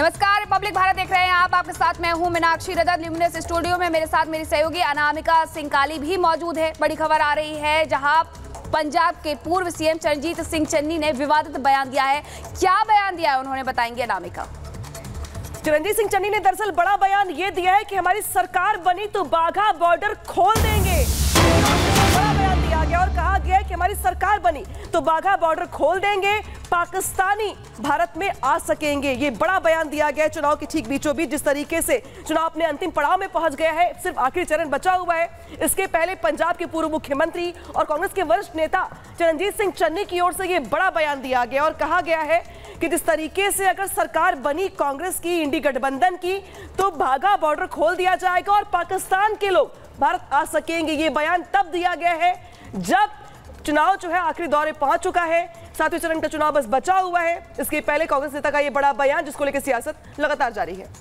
नमस्कार, रिपब्लिक भारत देख रहे हैं आप। आपके साथ मैं हूं मीनाक्षी रजत। ल्यूमिनस स्टूडियो में मेरे साथ मेरी सहयोगी अनामिका सिंह काली भी मौजूद है। बड़ी खबर आ रही है जहां पंजाब के पूर्व सीएम चरणजीत सिंह चन्नी ने विवादित बयान दिया है। क्या बयान दिया है उन्होंने, बताएंगे अनामिका। चरणजीत सिंह चन्नी ने दरअसल बड़ा बयान ये दिया है कि हमारी सरकार बनी तो बाघा बॉर्डर खोल देंगे। बड़ा बयान दिया गया और कहा गया है कि हमारी सरकार बनी तो बाघा बॉर्डर खोल देंगे, पाकिस्तानी भारत में आ सकेंगे। ये बड़ा बयान दिया गया है चुनाव के ठीक बीचों बीच। जिस तरीके से चुनाव अपने अंतिम पड़ाव में पहुंच गया है, सिर्फ आखिरी चरण बचा हुआ है। इसके पहले पंजाब के पूर्व मुख्यमंत्री और कांग्रेस के वरिष्ठ नेता चरणजीत सिंह चन्नी की ओर से ये बड़ा बयान दिया गया और कहा गया है कि जिस तरीके से अगर सरकार बनी कांग्रेस की, इंडी गठबंधन की, तो बाघा बॉर्डर खोल दिया जाएगा और पाकिस्तान के लोग भारत आ सकेंगे। ये बयान तब दिया गया है जब चुनाव जो है आखिरी दौरे पहुंच चुका है। 7वें चरण का चुनाव बस बचा हुआ है। इसके पहले कांग्रेस नेता का ये बड़ा बयान, जिसको लेकर सियासत लगातार जारी है।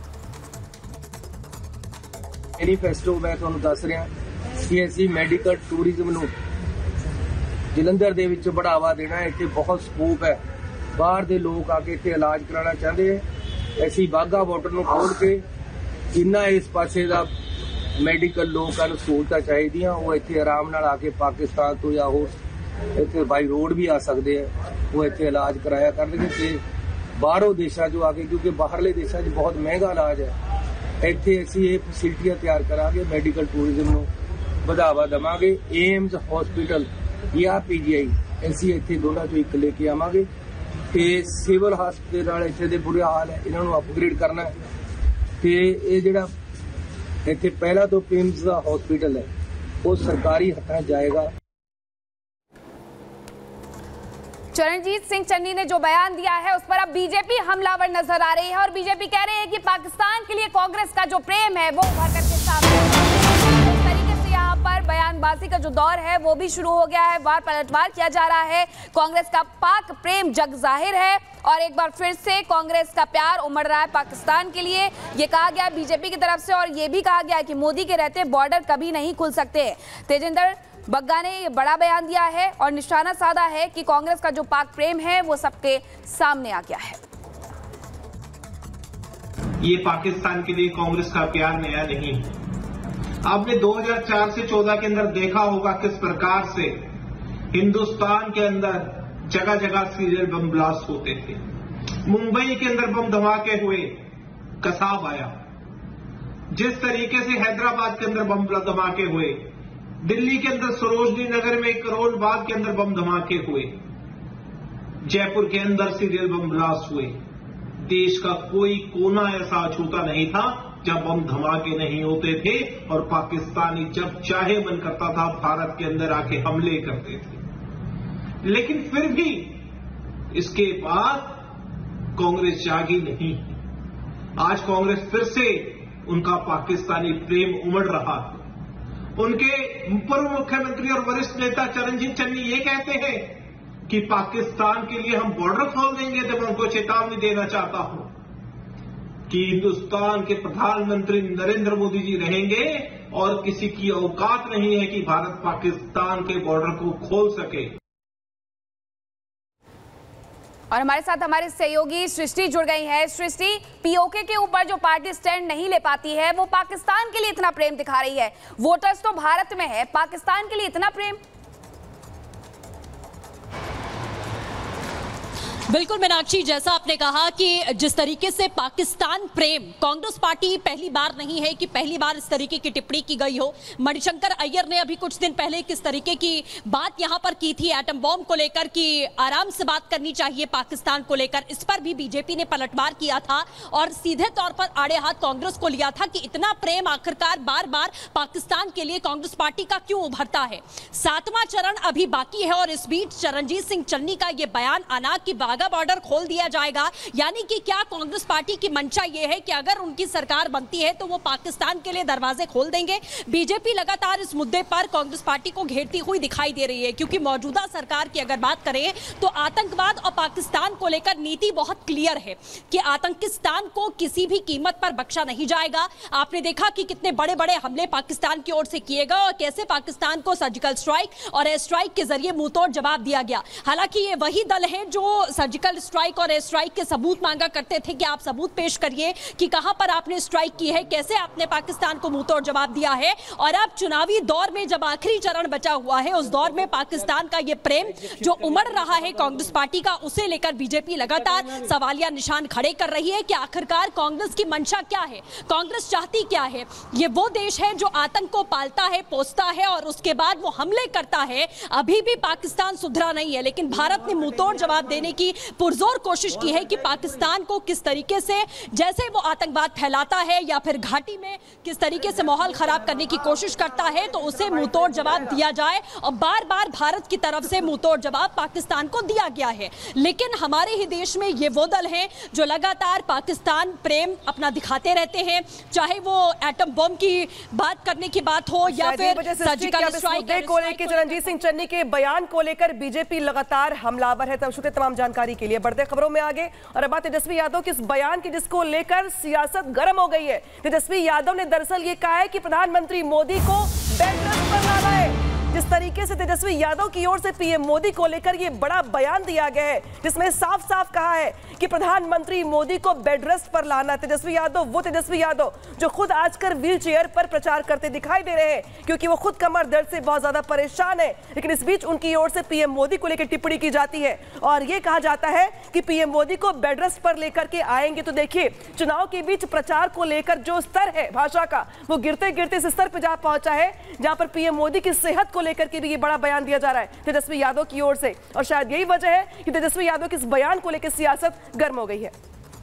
मैनीफेस्टो मैं ਤੁਹਾਨੂੰ ਦੱਸ ਰਿਹਾ ਕਿ ਅਸੀਂ ਮੈਡੀਕਲ ਟੂਰਿਜ਼ਮ ਨੂੰ ਜਲੰਧਰ ਦੇ ਵਿੱਚ बढ़ावा देना है। ਇੱਥੇ ਬਹੁਤ ਸਕੋਪ ਹੈ। ਬਾਹਰ ਦੇ ਲੋਕ ਆ ਕੇ ਇੱਥੇ ਇਲਾਜ ਕਰਾਉਣਾ ਚਾਹੁੰਦੇ ਹੈ। ਅਸੀਂ ਬਾਘਾ ਬਾਰਡਰ ਨੂੰ ਖੋਲ ਕੇ ਜਿੰਨਾ ਇਸ ਪਾਸੇ ਦਾ ਮੈਡੀਕਲ ਲੋਕਾਂ ਨੂੰ ਸਹੂਲਤਾਂ ਚਾਹੀਦੀਆਂ ਉਹ ਇੱਥੇ ਆਰਾਮ ਨਾਲ ਆ ਕੇ ਪਾਕਿਸਤਾਨ ਤੋਂ ਜਾਂ ਹੋਰ ਇੱਥੇ ਬਾਈ ਰੋਡ ਵੀ ਆ ਸਕਦੇ ਆ, ਉਹ ਇੱਥੇ ਇਲਾਜ ਕਰਾਇਆ ਕਰਨਗੇ। ਤੇ ਬਾਹਰੋਂ ਦੇਸ਼ਾਂ 'ਚੋਂ ਆ ਕੇ, ਕਿਉਂਕਿ ਬਾਹਰਲੇ ਦੇਸ਼ਾਂ 'ਚ ਬਹੁਤ ਮਹਿੰਗਾ ਇਲਾਜ ਹੈ, ਇੱਥੇ ਅਸੀਂ ਇਹ ਫੈਸਿਲਿਟੀਆਂ ਤਿਆਰ ਕਰਾਂਗੇ। ਮੈਡੀਕਲ ਟੂਰਿਜ਼ਮ ਨੂੰ बढ़ावा देवांगे। एम्स हॉस्पिटल या पीजीआई ਅਸੀਂ ਇੱਥੇ ਦੋਨਾਂ ਚੋਂ ਇੱਕ ਲੈ ਕੇ ਆਵਾਂਗੇ ਤੇ ਸਿਵਲ ਹਸਪਤਾਲ ਇੱਥੇ ਦੇ ਬੁਰੇ ਹਾਲ ਹੈ, ਇਹਨਾਂ ਨੂੰ ਅਪਗ੍ਰੇਡ ਕਰਨਾ ਹੈ। ਤੇ ਇਹ ਜਿਹੜਾ ਇੱਥੇ ਪਹਿਲਾ ਤੋਂ ਪਿੰਸ ਦਾ ਹਸਪੀਟਲ ਹੈ ਉਹ ਸਰਕਾਰੀ ਹੱਥਾਂ 'ਚ ਜਾਏਗਾ। चरणजीत सिंह चन्नी ने जो बयान दिया है उस पर अब बीजेपी हमलावर नजर आ रही है और बीजेपी कह रही है कि पाकिस्तान के लिए कांग्रेस का जो प्रेम है वो उभर करके सामने इस तरीके से यहाँ पर बयानबाजी का जो दौर है वो भी शुरू हो गया है। वार पलटवार किया जा रहा है। कांग्रेस का पाक प्रेम जग जाहिर है और एक बार फिर से कांग्रेस का प्यार उमड़ रहा है पाकिस्तान के लिए। ये कहा गया बीजेपी की तरफ से और ये भी कहा गया कि मोदी के रहते बॉर्डर कभी नहीं खुल सकते। तेजिंदर बग्गा ने ये बड़ा बयान दिया है और निशाना साधा है कि कांग्रेस का जो पाक प्रेम है वो सबके सामने आ गया है। ये पाकिस्तान के लिए कांग्रेस का प्यार नया नहीं है। आपने 2004 से 14 के अंदर देखा होगा किस प्रकार से हिंदुस्तान के अंदर जगह जगह सीरियल बम ब्लास्ट होते थे। मुंबई के अंदर बम धमाके हुए, कसाब आया। जिस तरीके से हैदराबाद के अंदर बम धमाके हुए, दिल्ली के अंदर सरोजनी नगर में करोल बाग के अंदर बम धमाके हुए, जयपुर के अंदर सीरियल बम ब्लास्ट हुए। देश का कोई कोना ऐसा अछूता नहीं था जब बम धमाके नहीं होते थे और पाकिस्तानी जब चाहे मन करता था भारत के अंदर आके हमले करते थे। लेकिन फिर भी इसके बाद कांग्रेस जागी नहीं। आज कांग्रेस फिर से उनका पाकिस्तानी प्रेम उमड़ रहा है। उनके पूर्व मुख्यमंत्री और वरिष्ठ नेता चरणजीत चन्नी ये कहते हैं कि पाकिस्तान के लिए हम बॉर्डर खोल देंगे। तो मैं उनको चेतावनी देना चाहता हूं कि हिंदुस्तान के प्रधानमंत्री नरेंद्र मोदी जी रहेंगे और किसी की औकात नहीं है कि भारत पाकिस्तान के बॉर्डर को खोल सके। और हमारे साथ हमारे सहयोगी सृष्टि जुड़ गई है। सृष्टि, पीओके के ऊपर जो पार्टी स्टैंड नहीं ले पाती है वो पाकिस्तान के लिए इतना प्रेम दिखा रही है। वोटर्स तो भारत में है, पाकिस्तान के लिए इतना प्रेम? बिल्कुल मीनाक्षी, जैसा आपने कहा कि जिस तरीके से पाकिस्तान प्रेम, कांग्रेस पार्टी पहली बार नहीं है कि पहली बार इस तरीके की टिप्पणी की गई हो। मणिशंकर अय्यर ने अभी कुछ दिन पहले किस तरीके की बात यहां पर की थी एटम बॉम्ब को लेकर कि आराम से बात करनी चाहिए पाकिस्तान को लेकर। इस पर भी बीजेपी ने पलटवार किया था और सीधे तौर पर आड़े हाथ कांग्रेस को लिया था कि इतना प्रेम आखिरकार बार बार पाकिस्तान के लिए कांग्रेस पार्टी का क्यों उभरता है। 7वां चरण अभी बाकी है और इस बीच चरणजीत सिंह चन्नी का यह बयान आना कि बाघा बॉर्डर खोल दिया जाएगा, यानी कि क्या कांग्रेस पार्टी की मंशा यह है कि अगर उनकी सरकार बनती है तो वो पाकिस्तान के लिए दरवाजे खोल देंगे। बीजेपी लगातार इस मुद्दे पर कांग्रेस पार्टी को घेरती हुई दिखाई दे रही है, क्योंकि मौजूदा सरकार की अगर बात करें तो आतंकवाद और पाकिस्तान को लेकर नीति बहुत क्लियर है कि आतंकिस्तान को किसी भी कीमत पर बख्शा नहीं जाएगा। आपने देखा कि कितने बड़े बड़े हमले पाकिस्तान की ओर से किए गए और कैसे पाकिस्तान को सर्जिकल स्ट्राइक और एयर स्ट्राइक के जरिए मुंहतोड़ जवाब दिया गया। हालांकि ये वही दल है जो सर्जिकल स्ट्राइक और एयर स्ट्राइक के सबूत मांगा करते थे कि आप सबूत पेश करिए कि कहां पर आपने स्ट्राइक की है, कैसे आपने पाकिस्तान को मुंहतोड़ जवाब दिया है। और अब चुनावी दौर में जब आखिरी चरण बचा हुआ है, उस दौर में पाकिस्तान का ये प्रेम जो उमड़ रहा है कांग्रेस पार्टी का, उसे लेकर बीजेपी लगातार सवालिया निशान खड़े कर रही है कि आखिरकार कांग्रेस की मंशा क्या है, कांग्रेस चाहती क्या है। ये वो देश है जो आतंक को पालता है, पोसता है और उसके बाद वो हमले करता है। अभी भी पाकिस्तान सुधरा नहीं है, लेकिन भारत ने मुंहतोड़ जवाब देने की पुरजोर कोशिश की है कि पाकिस्तान को किस तरीके से, जैसे वो आतंकवाद फैलाता है या फिर घाटी में किस तरीके से माहौल खराब करने की कोशिश करता है, तो उसे मुंहतोड़ जवाब दिया जाए। और बार बार भारत की तरफ से मुंहतोड़ जवाब पाकिस्तान को दिया गया है। लेकिन हमारे ही देश में ये वो दल हैं जो लगातार पाकिस्तान प्रेम अपना दिखाते रहते हैं, चाहे वो एटम बम की बात करने की बात हो या फिर सर्जिकल स्ट्राइक को लेकर चरणजीत सिंह चन्नी के बयान को लेकर बीजेपी लगातार हमलावर है। तब शुक्रिया तमाम जानकारी के लिए। बढ़ते खबरों में आगे और अब तेजस्वी यादव के इस बयान की जिसको लेकर सियासत गर्म हो गई है। तेजस्वी यादव ने दरअसल ये कहा है कि प्रधानमंत्री मोदी को बेड रेस्ट पर लाना है। जिस तरीके से तेजस्वी यादव की ओर से पीएम मोदी को लेकर ये बड़ा बयान दिया गया है, जिसमें साफ साफ कहा है कि प्रधानमंत्री मोदी को बेड रेस्ट पर लाना। तेजस्वी यादव वो तेजस्वी यादव जो खुद आजकल व्हील चेयर पर प्रचार करते दिखाई दे रहे हैं, क्योंकि वो खुद कमर दर्द से बहुत ज्यादा परेशान है। लेकिन इस बीच उनकी ओर से पीएम मोदी को लेकर टिप्पणी की जाती है और ये कहा जाता है कि पीएम मोदी को बेड रेस्ट पर लेकर के आएंगे। तो देखिए, चुनाव के बीच प्रचार को लेकर जो स्तर है भाषा का, वो गिरते गिरते इस स्तर पर जा पहुंचा है जहां पर पीएम मोदी की सेहत को लेकर के भी ये बड़ा बयान दिया जा रहा है तेजस्वी यादव की ओर से। और शायद यही वजह है कि तेजस्वी यादव के इस बयान को लेकर सियासत गर्म हो गई है।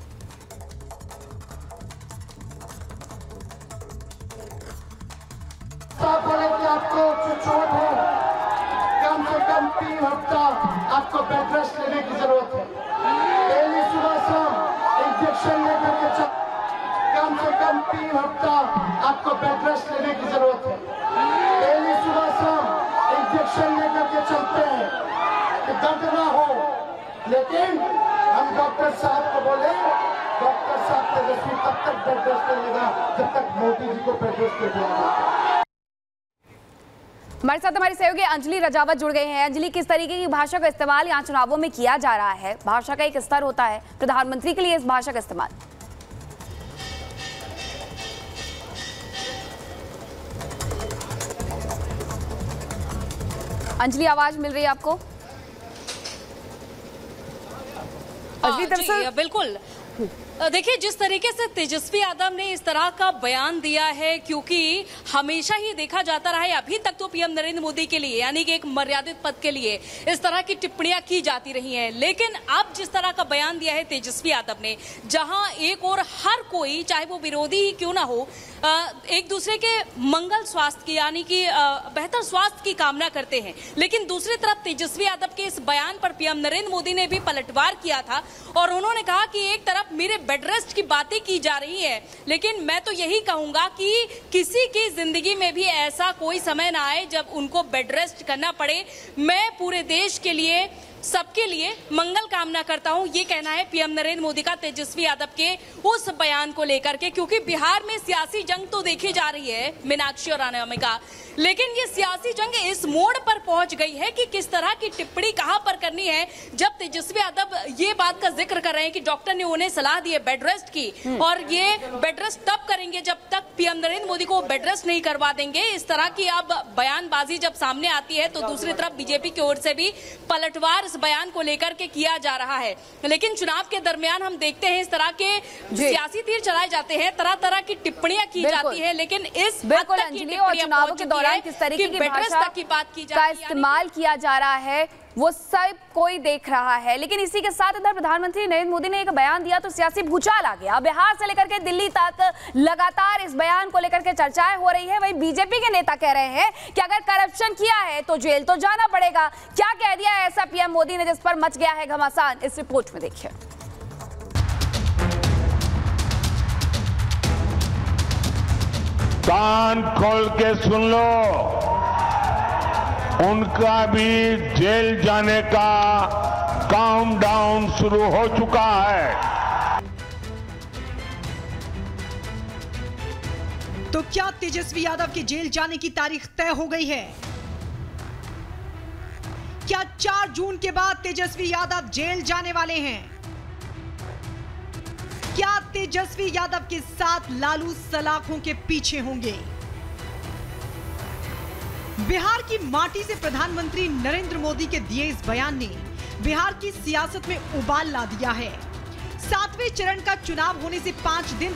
आपको चोट है, कम से कम 3 हफ्ता आपको बेड रेस्ट लेने की जरूरत है। डेली सुबह शाम इंजेक्शन लेकर के कम से कम 3 हफ्ता आपको बेड रेस्ट लेने की जरूरत है। डेली सुबह शाम इंजेक्शन लेकर के चलते हैं कि दर्द ना हो, लेकिन हम डॉक्टर साहब को बोले, डॉक्टर साहब तेजस्वी तब तक बेड रेस्ट लेगा जब तक मोदी जी को बेड रेस्ट ले दिया। हमारे साथ हमारी सहयोगी अंजलि रजावत जुड़ गए हैं। अंजलि, किस तरीके की भाषा का इस्तेमाल यहाँ चुनावों में किया जा रहा है? भाषा का एक स्तर होता है, प्रधानमंत्री के लिए इस भाषा का इस्तेमाल। अंजलि, आवाज मिल रही है आपको? जी, बिल्कुल। देखिए, जिस तरीके से तेजस्वी यादव ने इस तरह का बयान दिया है, क्योंकि हमेशा ही देखा जाता रहा है, अभी तक तो पीएम नरेंद्र मोदी के लिए यानी कि एक मर्यादित पद के लिए इस तरह की टिप्पणियां की जाती रही हैं। लेकिन अब जिस तरह का बयान दिया है तेजस्वी यादव ने, जहां एक और हर कोई, चाहे वो विरोधी ही क्यों ना हो, एक दूसरे के मंगल स्वास्थ्य की यानी कि बेहतर स्वास्थ्य की कामना करते हैं, लेकिन दूसरी तरफ तेजस्वी यादव के इस बयान पर पीएम नरेंद्र मोदी ने भी पलटवार किया था और उन्होंने कहा कि एक तरफ मेरे बेड रेस्ट की बातें की जा रही है, लेकिन मैं तो यही कहूंगा कि किसी की जिंदगी में भी ऐसा कोई समय ना आए जब उनको बेड रेस्ट करना पड़े। मैं पूरे देश के लिए, सबके लिए मंगल कामना करता हूं, ये कहना है पीएम नरेंद्र मोदी का तेजस्वी यादव के उस बयान को लेकर के। क्योंकि बिहार में सियासी जंग तो देखी जा रही है मीनाक्षी और अनामिका, लेकिन ये सियासी जंग इस मोड़ पर पहुंच गई है कि किस तरह की टिप्पणी कहां पर करनी है। जब तेजस्वी यादव ये बात का जिक्र कर रहे हैं कि डॉक्टर ने उन्हें सलाह दी है बेड रेस्ट की, और ये बेड रेस्ट तब करेंगे जब तक पीएम नरेंद्र मोदी को बेड रेस्ट नहीं करवा देंगे। इस तरह की अब बयानबाजी जब सामने आती है, तो दूसरी तरफ बीजेपी की ओर से भी पलटवार इस बयान को लेकर के किया जा रहा है। लेकिन चुनाव के दरमियान हम देखते हैं इस तरह के सियासी तीर चलाए जाते हैं, तरह तरह की टिप्पणियां की जाती है, लेकिन इस बिल्कुल अंजलि, और चुनावों के दौरान किस तरीके की भाषा की बात की का इस्तेमाल किया जा रहा है वो सब कोई देख रहा है। लेकिन इसी के साथ इधर प्रधानमंत्री नरेंद्र मोदी ने एक बयान दिया तो सियासी भूचाल आ गया। बिहार से लेकर के दिल्ली तक लगातार इस बयान को लेकर के चर्चाएं हो रही है। वहीं बीजेपी के नेता कह रहे हैं कि अगर करप्शन किया है तो जेल तो जाना पड़ेगा। क्या कह दिया है ऐसा पीएम मोदी ने जिस पर मच गया है घमासान? इस रिपोर्ट में देखिए। कान खोल के सुन लो, उनका भी जेल जाने का काउंटडाउन शुरू हो चुका है। तो क्या तेजस्वी यादव के जेल जाने की तारीख तय हो गई है? क्या 4 जून के बाद तेजस्वी यादव जेल जाने वाले हैं? क्या तेजस्वी यादव के साथ लालू सलाखों के पीछे होंगे? बिहार की माटी से प्रधानमंत्री नरेंद्र मोदी के दिए इस बयान ने बिहार की सियासत में उबाल ला दिया है। 7वें चरण का चुनाव होने से 5 दिन